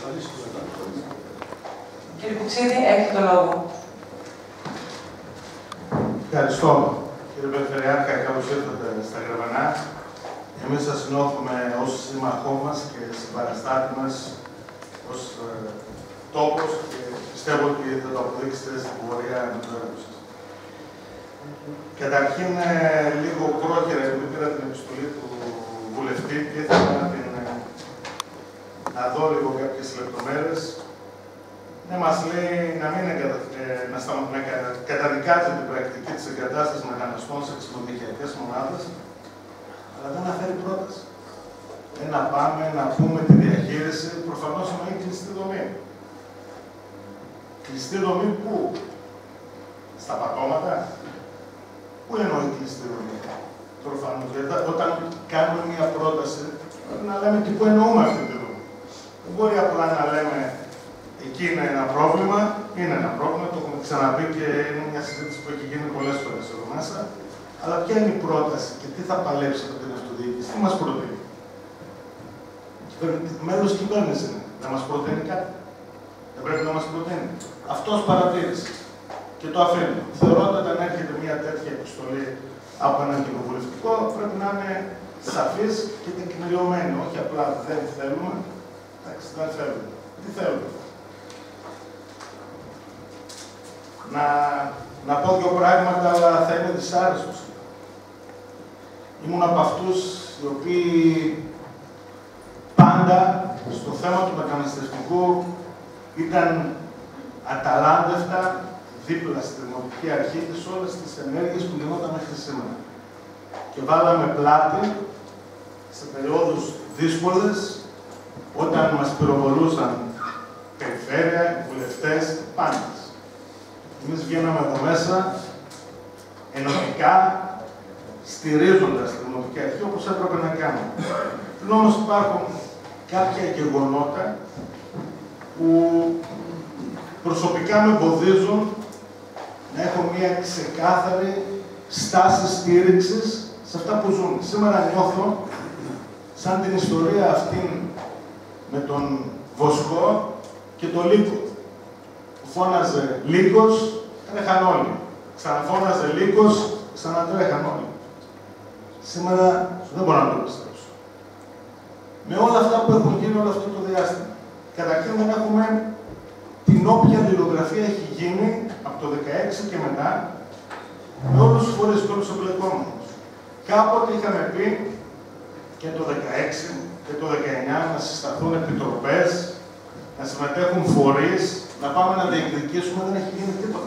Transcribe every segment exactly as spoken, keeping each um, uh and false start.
Κύριε Κουτσίδη, έχετε το λόγο. Ευχαριστώ. Κύριε Περιφερειάρχα, καλώς ήρθατε στα Γρεβενά. Εμείς σας νιώθουμε ως σύμμαχό μας και συμπαραστάτη μας ως ε, τόπος και πιστεύω ότι θα το αποδείξετε στην πορεία με το έργο σας. Καταρχήν, ε, λίγο πρόχειρα, επειδή πήρα την επιστολή του βουλευτή και ήθελα να, την, ε, να δω λίγο κάποιες λεπτομέρειες. Ναι, μας λέει να μην εγκατα... ε, να σταμα... να καταδικάζει την πρακτική της εγκατάστασης μεταναστών σε ξενοδοχειακές μονάδες, αλλά δεν αναφέρει πρόταση. Ε, να πάμε να πούμε τη διαχείριση, προφανώς εννοεί κλειστή δομή. Κλειστή δομή πού? Στα πατώματα? Πού εννοεί κλειστή δομή? Προφανώς, γιατί όταν κάνουμε μια πρόταση, πρέπει να λέμε και πού εννοούμε αυτή τη δομή. Δεν μπορεί απλά να λέμε εκεί είναι ένα πρόβλημα, είναι ένα πρόβλημα, το έχουμε ξαναπεί και είναι μια συζήτηση που έχει γίνει πολλές φορές εδώ μέσα. Αλλά ποια είναι η πρόταση και τι θα παλέψει από την αυτοδιοίκηση, τι μας προτείνει? Μέλος κυβέρνηση είναι, να μας προτείνει κάτι. Δεν πρέπει να μας προτείνει. Αυτός παρατήρησε και το αφήνει. Θεωρώ ότι όταν έρχεται μια τέτοια επιστολή από έναν κοινοβουλευτικό, πρέπει να είναι σαφής και τεκμηριωμένη. Όχι απλά δεν θέλουμε, εντάξει, δεν θέλουμε. Τι θέλουμε? Να, να πω δύο πράγματα, αλλά θα είμαι δυσάρεστος. Ήμουν από αυτούς οι οποίοι πάντα στο θέμα του μεταναστευτικού ήταν αταλάντευτα δίπλα στη Δημοτική Αρχή και σε όλες τις ενέργειες που γινόταν μέχρι σήμερα. Και βάλαμε πλάτη σε περιόδους δύσκολες, όταν μας πυροβολούσαν περιφέρεια, βουλευτές, πάντες. Εμείς βγαίναμε εδώ μέσα ενωτικά, στηρίζοντας τη Δημοτική Αρχή όπως έπρεπε να κάνουμε. Ενώ όμως υπάρχουν κάποια γεγονότα που προσωπικά με εμποδίζουν να έχω μια ξεκάθαρη στάση στήριξης σε αυτά που ζουν. Σήμερα νιώθω σαν την ιστορία αυτή με τον Βοσκό και τον Λύκο. Που φώναζε Λύκος, τρέχαν όλοι. Ξαναφώναζε Λύκος, ξανατρέχαν όλοι. Σήμερα δεν μπορώ να το πιστέψω. Με όλα αυτά που έχουν γίνει όλο αυτό το διάστημα. Καταρχήν δεν έχουμε την όποια αλληλογραφία έχει γίνει από το δεκαέξι και μετά με όλους τους φορείς και όλους τους εμπλεκόμενους. Κάποτε είχαμε πει και το δεκαέξι και το δεκαεννιά να συσταθούν επιτροπές, να συμμετέχουν φορείς, να πάμε να διεκδικήσουμε, δεν έχει γίνει τίποτα.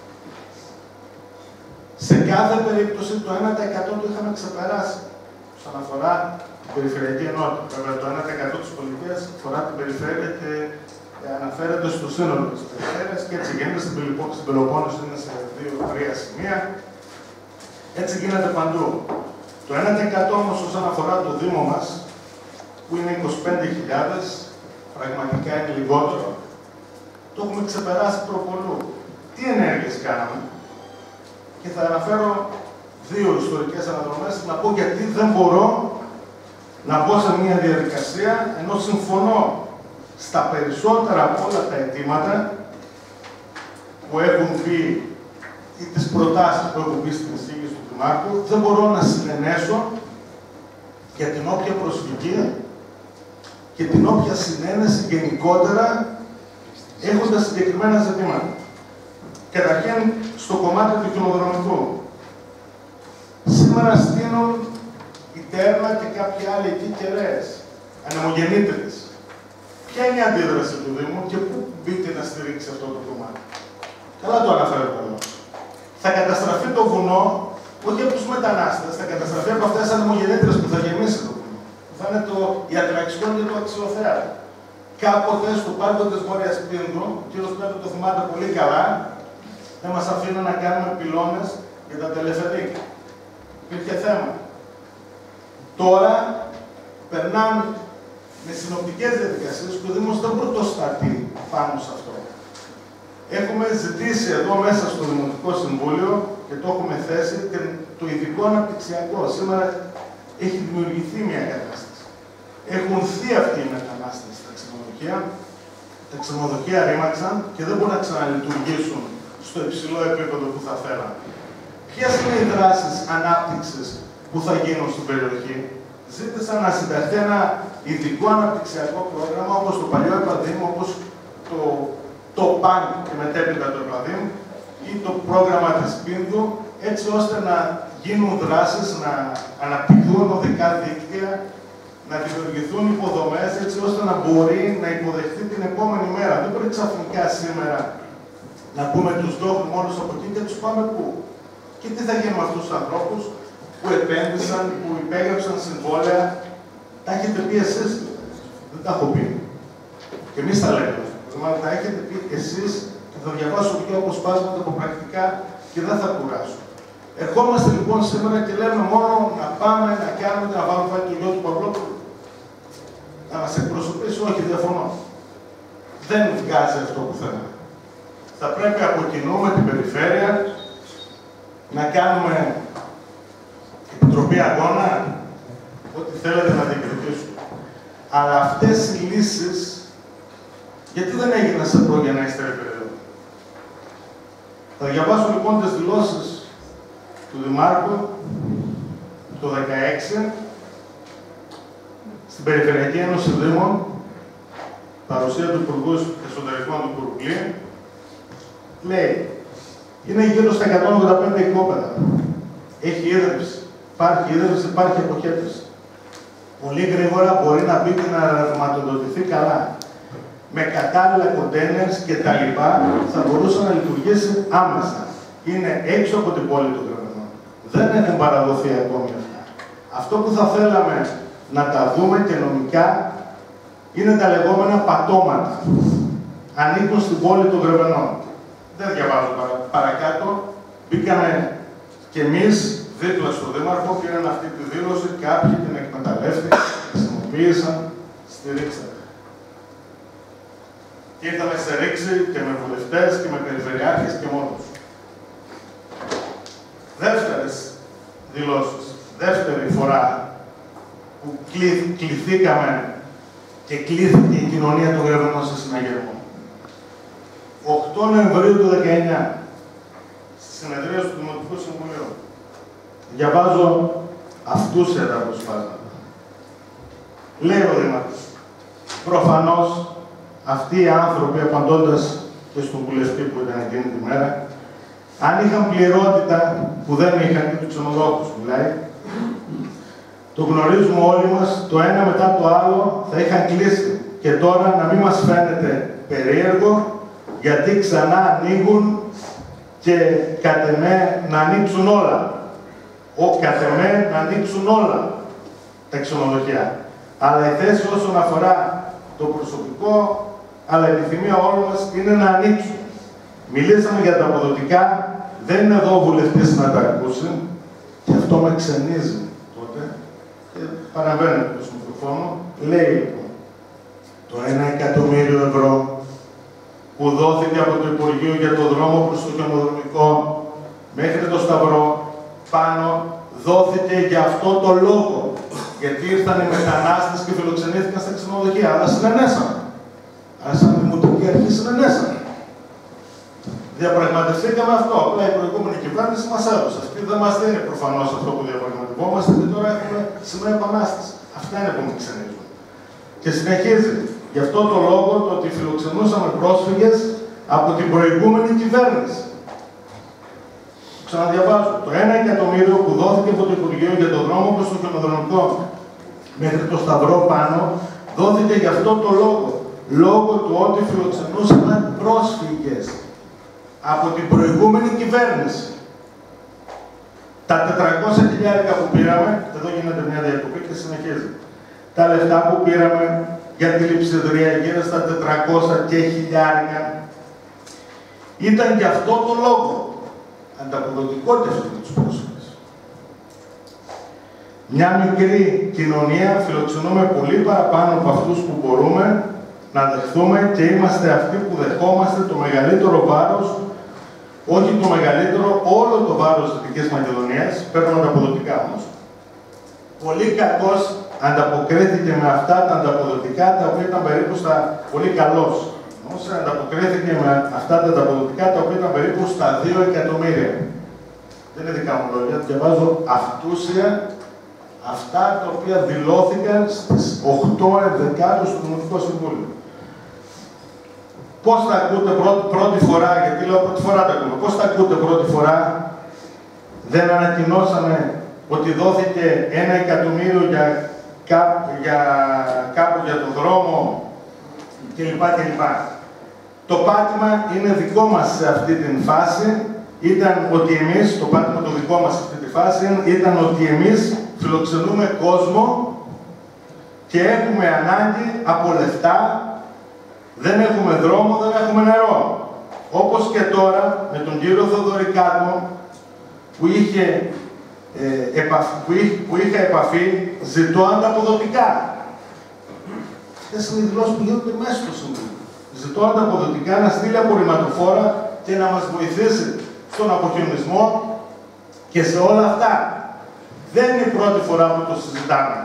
Σε κάθε περίπτωση το ένα τοις εκατό το είχαμε ξεπεράσει. Όσον αφορά την περιφερειακή ενότητα. Βέβαια, το ένα τοις εκατό της πολιτείας αφορά την περιφέρεια και αναφέρεται στο σύνολο της περιφέρειας και έτσι γίνεται στην Πελοπόννησο, είναι σε δύο-τρία σημεία. Έτσι γίνεται παντού. Το ένα τοις εκατό όμως όσον αφορά το Δήμο μας, που είναι είκοσι πέντε χιλιάδες, πραγματικά είναι λιγότερο, το έχουμε ξεπεράσει προπολού. Τι ενέργειες κάναμε? Και θα αναφέρω δύο ιστορικές αναδρομές, να πω γιατί δεν μπορώ να μπω σε μια διαδικασία, ενώ συμφωνώ στα περισσότερα από όλα τα αιτήματα που έχουν πει ή τις προτάσεις που έχουν πει στην εισήγηση του Δημάρχου, δεν μπορώ να συνενέσω για την όποια προσφυγή και την όποια συνένεση γενικότερα έχοντας συγκεκριμένα ζητήματα. Καταρχήν, στο κομμάτι του κοινοδρομικού. Σήμερα στείνουν η Τέρνα και κάποιοι άλλοι εκεί κεραίες, ανεμογεννήτρες. Ποια είναι η αντίδραση του Δήμου και πού μπήκε να στηρίξει αυτό το κομμάτι? Καλά το αναφέρω εδώ. Θα καταστραφεί το βουνό, όχι από τους μετανάστες, θα καταστραφεί από αυτές τις ανεμογεννήτρες που θα γεμίσει το βουνό. Που θα είναι το, η ατραξιόν και το αξιοθέατο. Κάποτε στο πάρκο της Βόρειας Πίνδου, ο κ. Πέτρο το θυμάται πολύ καλά, δεν μας αφήνουν να κάνουμε πυλώνες για τα τελεφερίκια. Υπήρχε θέμα. Τώρα περνάνε με συνοπτικές διαδικασίες που ο Δήμος δεν πρωτοστατεί πάνω σε αυτό. Έχουμε ζητήσει εδώ μέσα στο Δημοτικό Συμβούλιο και το έχουμε θέσει το ειδικό αναπτυξιακό. Σήμερα έχει δημιουργηθεί μια κατάσταση. Έχουν δει αυτοί οι μετανάστες στα ξενοδοχεία, Τα ξενοδοχεία ρήμαξαν και δεν μπορούν να ξαναλειτουργήσουν στο υψηλό επίπεδο που θα θέλαμε. Ποιες είναι οι δράσεις ανάπτυξης που θα γίνουν στην περιοχή? Ζήτησαν να συνταχθεί ένα ειδικό αναπτυξιακό πρόγραμμα, όπως το παλιό ΕΠΑΔΗΜ, όπως το, το ΠΑΝ και μετέπειτα το ΕΠΑΔΗΜ ή το πρόγραμμα της Πίνδου, έτσι ώστε να γίνουν δράσεις, να αναπτυχθούν οδικά δίκτυα, να δημιουργηθούν υποδομές, έτσι ώστε να μπορεί να υποδεχθεί την επόμενη μέρα. Δεν μπορεί ξαφνικά σήμερα να πούμε τους δόχουμε όλους από εκεί και τους πάμε πού? Και τι θα γίνει με αυτούς τους ανθρώπους που επένδυσαν, που υπέγραψαν συμβόλαια? Τα έχετε πει εσείς, δεν τα έχω πει. Και εμείς τα λέμε. Αλλά τα έχετε πει εσείς και θα διαβάσω δύο αποσπάσματα από πρακτικά και δεν θα κουράσω. Ερχόμαστε λοιπόν σήμερα και λέμε μόνο να πάμε να κάνουμε, να βάλουμε πάλι το γιο του Παυλόπουλου. Να μας εκπροσωπήσει, όχι, διαφωνώ. Δεν βγάζει αυτό που θέλουμε. Θα πρέπει από κοινού με την περιφέρεια να κάνουμε επιτροπή αγώνα, ό,τι θέλετε να διεκδικήσουμε. Αλλά αυτές οι λύσεις, γιατί δεν έγιναν σε προγενέστερη περίοδο? Θα διαβάσω λοιπόν τις δηλώσεις του Δημάρχου το δύο χιλιάδες δεκαέξι στην Περιφερειακή Ένωση Δήμων, παρουσία του Υπουργού Εσωτερικών του Κουρουκλή. Λέει, είναι γύρω στα εκατόν ογδόντα πέντε οικόπεδα. Έχει ίδρυψη. Υπάρχει ίδρυψη, υπάρχει αποχέτευση. Πολύ γρήγορα μπορεί να μπει και να ρευματοδοτηθεί καλά. Με κατάλληλα κοντέινερς και τα λοιπά θα μπορούσε να λειτουργήσει άμεσα. Είναι έξω από την πόλη του Γρεβενών. Δεν έχουν παραδοθεί ακόμη αυτά. Αυτό που θα θέλαμε να τα δούμε και νομικά είναι τα λεγόμενα πατώματα. Ανήκουν στην πόλη των Γρεβενών. Δεν διαβάζω παρα, παρακάτω. Μπήκαμε κι εμείς δίπλα στο Δήμαρχο, πήραν αυτή τη δήλωση, κάποιοι την εκμεταλλεύτηκαν, χρησιμοποίησαν, στηρίξαν. Και ήρθαμε σε ρήξη και με βουλευτές και με περιφερειάρχες και μόνος. Δεύτερες δηλώσεις. Δεύτερη φορά που κληθήκαμε και κλήθηκε η κοινωνία των Γρεβενών σε συναγερμό. οκτώ Νοεμβρίου του δεκαεννιά, στη συνεδρίαση του Δημοτικού Συμβουλίου. Διαβάζω αυτούς εδώ αποσπάσματα. Λέει ο Δήμαρχος, προφανώς αυτοί οι άνθρωποι, απαντώντας και στον βουλευτή που ήταν εκείνη τη μέρα, αν είχαν πληρότητα που δεν είχαν και τους ξενοδόχους, μιλάει, το γνωρίζουμε όλοι μας, το ένα μετά το άλλο θα είχαν κλείσει. Και τώρα να μην μας φαίνεται περίεργο, γιατί ξανά ανοίγουν και κατ' εμέ να ανοίξουν όλα. Ο κατ' εμέ να ανοίξουν όλα τα ξενοδοχεία. Αλλά η θέση όσον αφορά το προσωπικό, αλλά η επιθυμία όλων μας είναι να ανοίξουν. Μιλήσαμε για τα αποδοτικά, δεν είναι εδώ ο βουλευτής να τα ακούσει και αυτό με ξενίζει τότε και παραβαίνω το μικροφόνο. Λέει λοιπόν, το ένα εκατομμύριο ευρώ που δόθηκε από το Υπουργείο για το δρόμο προς το χιονοδρομικό μέχρι το Σταυρό πάνω, δόθηκε για αυτό το λόγο. Γιατί ήρθαν οι μετανάστες και φιλοξενήθηκαν στα ξενοδοχεία, αλλά συνενέσαμε. Αλλά σαν δημοτική αρχή συνενέσαμε. Διαπραγματευτήκαμε αυτό. Απλά η προηγούμενη κυβέρνηση μας έδωσε. Αυτή δεν μας δίνει προφανώς αυτό που διαπραγματευόμαστε και τώρα έχουμε σημαία επανάσταση. Αυτά είναι που με ξενίζουν. Και συνεχίζει. Γι' αυτό το λόγο το ότι φιλοξενούσαμε πρόσφυγες από την προηγούμενη κυβέρνηση. Ξαναδιαβάζω. Το ένα εκατομμύριο που δόθηκε από το Υπουργείο για τον δρόμο προς το χιονοδρομικό μέχρι το Σταυρό πάνω, δόθηκε γι' αυτό το λόγο. Λόγω του ότι φιλοξενούσαμε πρόσφυγες από την προηγούμενη κυβέρνηση. Τα τετρακόσια χιλιάρικα που πήραμε, εδώ γίνεται μια διακοπή και συνεχίζει. Τα λεφτά που πήραμε για τη λειψιδρία γύρω στα τετρακόσια και χιλιάρικα ήταν γι' αυτό το λόγο. Ανταποδοτικότητα με τους πρόσφυγες. Μια μικρή κοινωνία φιλοξενούμε πολύ παραπάνω από αυτούς που μπορούμε να δεχθούμε και είμαστε αυτοί που δεχόμαστε το μεγαλύτερο βάρος, όχι το μεγαλύτερο, όλο το βάρος της Δυτικής Μακεδονίας, παίρνουν ανταποδοτικά όμως. Πολύ κακώς ανταποκρίθηκε με αυτά τα ανταποδοτικά, τα οποία ήταν περίπου στα πολύ καλώς. Όμως ανταποκρίθηκε με αυτά τα ανταποδοτικά, τα οποία ήταν περίπου στα δύο εκατομμύρια. Δεν είναι δικά μου λόγια, διαβάζω αυτούσια αυτά τα οποία δηλώθηκαν στις οκτώ Ενδεκάτου στο Δημοτικό Συμβούλιο. Πώς τα ακούτε πρώτη, πρώτη φορά, γιατί λέω πρώτη φορά τα ακούμε, πώς τα ακούτε πρώτη φορά, δεν ανακοινώσαμε ότι δόθηκε ένα εκατομμύριο για, κά, για κάπου για τον δρόμο κλπ. κλπ. Το πάτημα είναι δικό μας σε αυτή την φάση, ήταν ότι εμείς, το πάτημα το δικό μας σε αυτή τη φάση, ήταν ότι εμείς φιλοξενούμε κόσμο και έχουμε ανάγκη από λεφτά, δεν έχουμε δρόμο, δεν έχουμε νερό. Όπως και τώρα με τον κύριο Θοδωρικάτο, που είχε, ε, επαφ, που είχε, που είχε επαφή, ζητώ ανταποδοτικά. Αυτές είναι οι δηλώσεις που γίνονται μέσα στο Συμβούλιο. Ζητώ ανταποδοτικά να στείλει απορριμματοφόρα και να μας βοηθήσει στον αποχιονισμό και σε όλα αυτά. Δεν είναι η πρώτη φορά που το συζητάμε.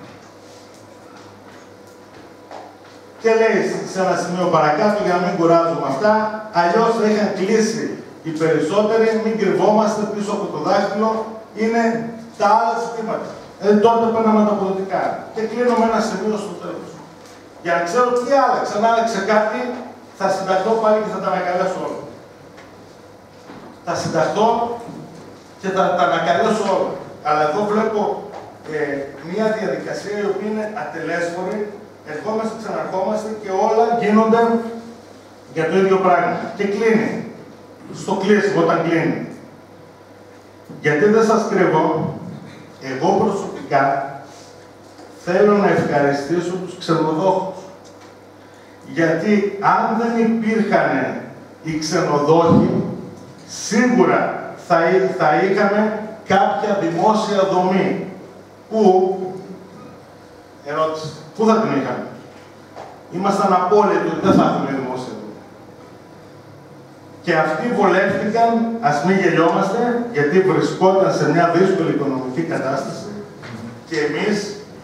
Και λέει σε ένα σημείο παρακάτω, για να μην κουράζουμε αυτά, αλλιώς θα είχαν κλείσει οι περισσότεροι, μην κρυβόμαστε πίσω από το δάχτυλο, είναι τα άλλα ζητήματα. Ε, τότε παίρναμε τα αποδοτικά. Και κλείνω με ένα σημείο στο τέλος. Για να ξέρω τι άλλαξε. Αν άλλαξε κάτι, θα συνταχθώ πάλι και θα τα ανακαλέσω όλα. Θα συνταχθώ και θα τα ανακαλέσω όλα. Αλλά εδώ βλέπω ε, μια διαδικασία η οποία είναι ατελέσφορη, ερχόμαστε, ξαναρχόμαστε και όλα γίνονται για το ίδιο πράγμα. Και κλείνει. Στο κλείσιμο, όταν κλείνει. Γιατί δεν σας κρύβω, εγώ προσωπικά θέλω να ευχαριστήσω τους ξενοδόχους. Γιατί αν δεν υπήρχαν οι ξενοδόχοι, σίγουρα θα, θα είχαμε κάποια δημόσια δομή. Πού, ερώτηση, πού θα την είχαμε. Ήμασταν απόλυτοι ότι δεν θα έχουμε δημόσια δομή. Και αυτοί βολεύτηκαν, ας μην γελιόμαστε, γιατί βρισκόταν σε μια δύσκολη οικονομική κατάσταση και εμείς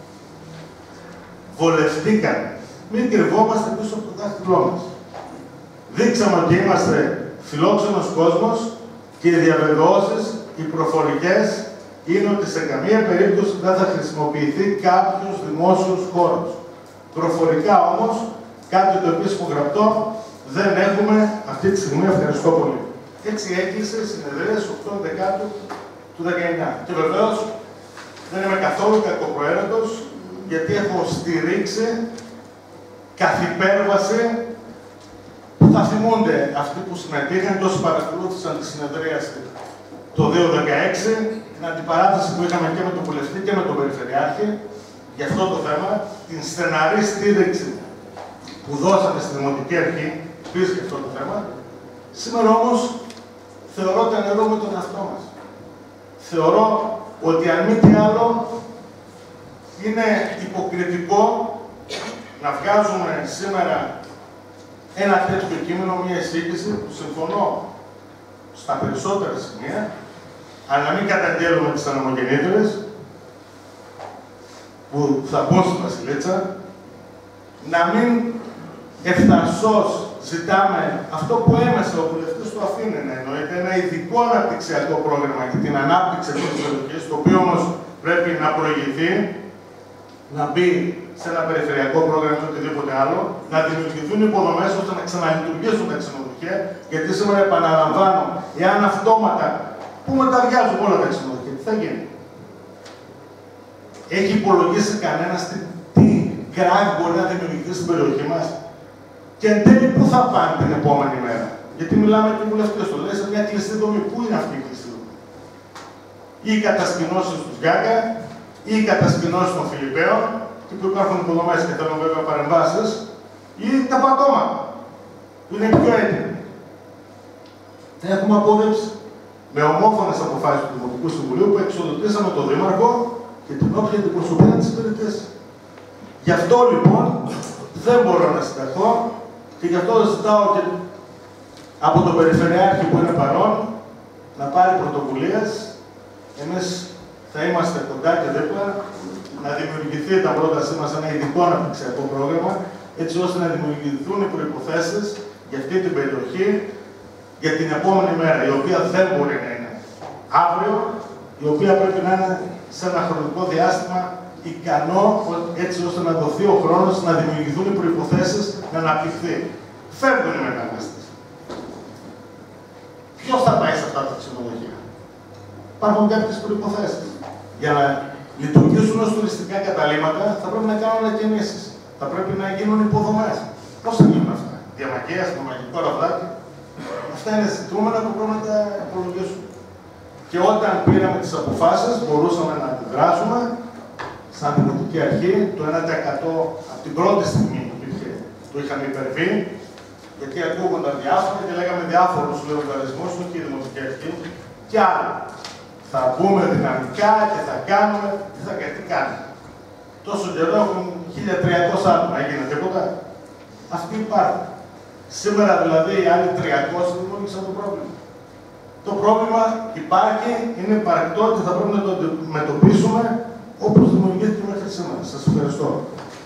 βολευτήκαν. Μην κρυβόμαστε πίσω από το δάχτυλό μας. Δείξαμε ότι είμαστε φιλόξενος κόσμος και οι διαβεβαιώσεις, οι προφορικές, είναι ότι σε καμία περίπτωση δεν θα χρησιμοποιηθεί κάποιος δημόσιος χώρος. Προφορικά όμως, κάτι το επίσημο γραπτό, δεν έχουμε αυτή τη στιγμή. Ευχαριστώ πολύ. Έτσι έκλεισε η συνεδρία στις οκτώ Δεκάτου του δεκαεννιά. Και βεβαίως δεν είμαι καθόλου κακοπροαίρετος, γιατί έχω στηρίξει καθ' υπέρβαση που θα θυμούνται αυτοί που συμμετείχαν και όσοι παρακολούθησαν τη συνεδρίαση το δύο χιλιάδες δεκαέξι, την αντιπαράθεση που είχαμε και με τον βουλευτή και με τον περιφερειάρχη για αυτό το θέμα, την στεναρή στήριξη που δώσαμε στη Δημοτική Αρχή πίσω για αυτό το θέμα. Σήμερα όμως θεωρώ ότι αναιρούμε τον εαυτό μας. Θεωρώ ότι αν μη τι άλλο είναι υποκριτικό να βγάζουμε σήμερα ένα τέτοιο κείμενο, μια εισήγηση που συμφωνώ στα περισσότερα σημεία, αλλά να μην καταγγέλουμε τις αναμογεννήτρες που θα μπουν στη Βασιλίτσα, να μην ευθαρσώς ζητάμε αυτό που έμεσα ο βουλευτής του αφήνει να εννοείται, ένα ειδικό αναπτυξιακό πρόγραμμα για την ανάπτυξη αυτής της περιοχής, το οποίο όμως πρέπει να προηγηθεί, να μπει σε ένα περιφερειακό πρόγραμμα ή οτιδήποτε άλλο, να δημιουργηθούν υποδομές ώστε να ξαναλειτουργήσουν τα ξενοδοχεία, γιατί σήμερα επαναλαμβάνω, εάν αυτόματα που μεταβιάζουν όλα τα ξενοδοχεία, τι θα γίνει. Έχει υπολογίσει κανένας τι, τι κράχ μπορεί να δημιουργηθεί στην περιοχή μας και εν τέλει πού θα πάνε την επόμενη μέρα. Γιατί μιλάμε και οι βουλευτές το λέει σε μια κλειστή δομή. Πού είναι αυτή η κλειστή δομή. Ή οι κατασκηνώσεις του Γκάγκα, ή οι κατασκηνώσεις των Φιλιππέων, και που υπάρχουν υποδομές και θέλουν βέβαια παρεμβάσεις, ή τα πατώματα, που είναι πιο έτοιμοι. Τα έχουμε απόδειψει με ομόφωνες αποφάσεις του Δημοτικού Συμβουλίου που εξοδοτήσαμε τον Δήμαρχο και την όποια αντιπροσωπεία της υπηρετής. Γι' αυτό λοιπόν δεν μπορώ να συνταχθώ και γι' αυτό ζητάω και από τον Περιφερειάρχη που είναι παρόν να πάρει πρωτοβουλίες. Εμείς θα είμαστε κοντά και δίπλα να δημιουργηθεί τα πρότασή μας ένα ειδικό αναπτυξιακό πρόγραμμα έτσι ώστε να δημιουργηθούν οι προϋποθέσεις για αυτή την περιοχή για την επόμενη μέρα, η οποία δεν μπορεί να είναι αύριο, η οποία πρέπει να είναι σε ένα χρονικό διάστημα ικανό, έτσι ώστε να δοθεί ο χρόνος να δημιουργηθούν οι προϋποθέσεις να αναπτυχθεί. Φεύγουν οι μετανάστες. Ποιος θα πάει σε αυτά τα ξενοδοχεία? Υπάρχουν κάποιες προϋποθέσεις. Για να λειτουργήσουν ως τουριστικά καταλύματα, θα πρέπει να κάνουν ανακαινήσεις. Θα πρέπει να γίνουν υποδομές. Πώς θα γίνουν αυτά? Διαμαγείας, με μαγικό ραβδάκι. Αυτά είναι ζητούμενα που πρέπει να τα υπολογίσουμε. Και όταν πήραμε τις αποφάσεις, μπορούσαμε να αντιδράσουμε σαν δημοτική αρχή. Το ένα τοις εκατό από την πρώτη στιγμή που υπήρχε, το είχαμε υπερβεί, γιατί ακούγονταν διάφορα και λέγαμε διάφορους λογαριασμούς, όχι η δημοτική αρχή, και άλλα. Θα μπούμε δυναμικά και θα κάνουμε, τι θα τι κάνουμε. Τόσο καιρό έχουν χίλια τριακόσια άτομα, έγινε τίποτα? Αυτοί υπάρχουν. Σήμερα δηλαδή οι άλλοι τριακόσιοι δημιούργησαν το πρόβλημα. Το πρόβλημα υπάρχει, είναι υπαρκτό και θα πρέπει να το αντιμετωπίσουμε όπως δημιουργήθηκε μέχρι σήμερα. Σας ευχαριστώ.